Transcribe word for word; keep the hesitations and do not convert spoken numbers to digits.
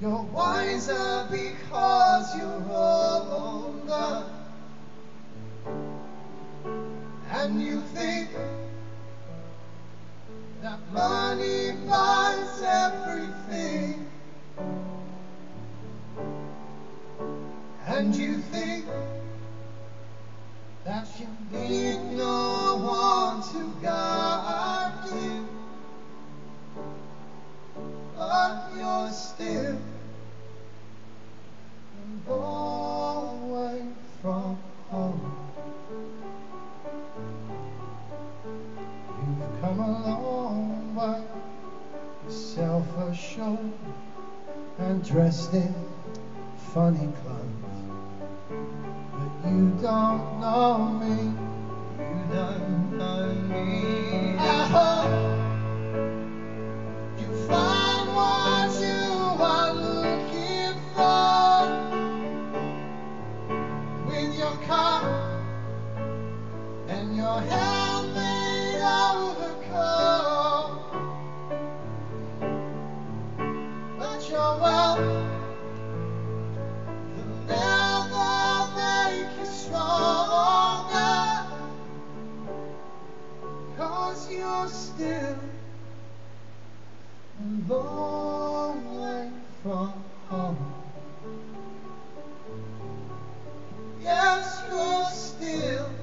You're wiser because you're older, and you think that money buys everything, and you think that you need no one to guide you, but you're still a long way from home. You've come a long way, self-assured and dressed in funny clothes, but you don't know me. You don't know me. I hope you find what you are looking for, with your car and your handmade overcoat. But your wealth will never make you stronger, 'cause you're still a long way from home. Yes, you're still